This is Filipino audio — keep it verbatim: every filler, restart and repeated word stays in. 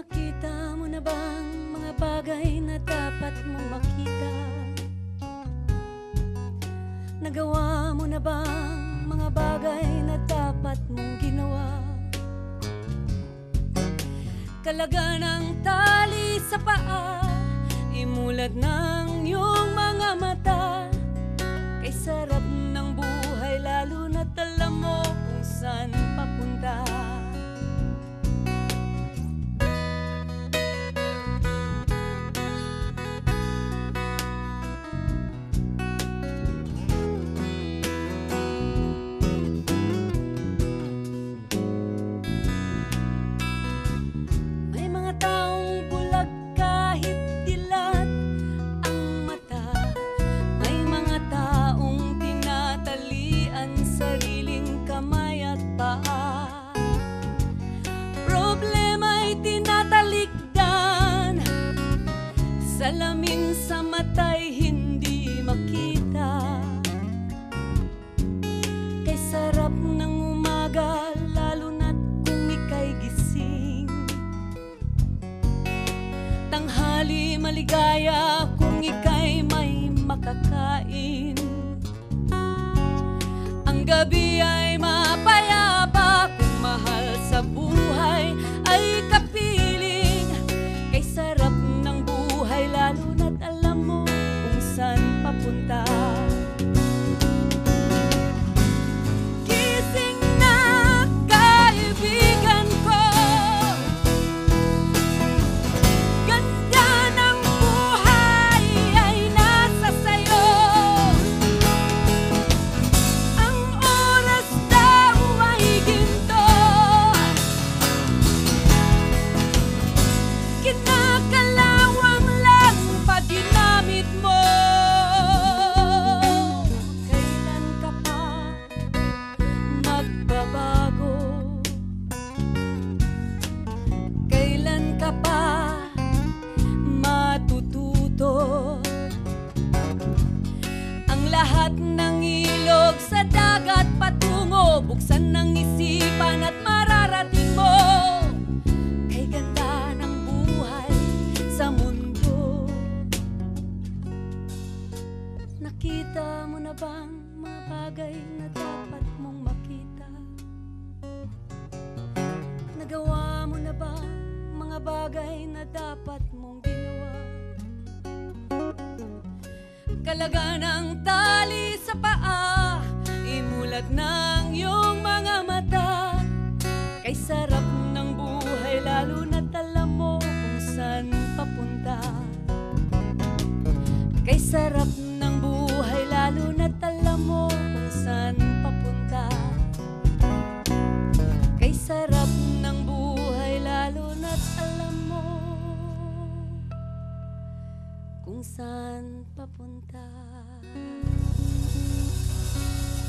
Nakita mo na bang mga bagay na dapat mong makita? Nagawa mo na bang mga bagay na dapat mong ginawa? Kalaga ng tali sa paa, imulat ng iyong mga mata. Kay sarap ng buhay, lalo na't alam mo kung saan papunta. Salamin sa mata'y hindi makita. Kay sarap ng umaga, lalo na't kung ika'y gising. Tanghali maligaya kung ika'y may makakain. Ang gabi ay mapayapa kung mahal sa buhay ay kapiling. Kay sarap ng buhay, lalo na't alam mo kung saan papunta. Gising na, kaibigan ko, ganda ng buhay ay nasa sayo. Ang oras daw ay ginto, kinakalawang lang pag ginamit mo. Kailan ka pa magbabago? Kailan ka pa matututo? Ang lahat ng ilog sa dagat patungo, buksan ng isipan at mararating mo. Kay ganda ng buhay sa mundo. Nakita mo na bang mga bagay na dapat mong makita? Nagawa mo na ba mga bagay na dapat mong ginawa? Kalaga ng tali sa paa, imulat ng iyong mga mata. Kay sarap ng buhay, lalo na't alam mo kung saan papunta. Kay sarap ng buhay, lalo na't alam mo kung saan papunta. Kay sarap ng buhay, lalo na't alam mo kung saan papunta.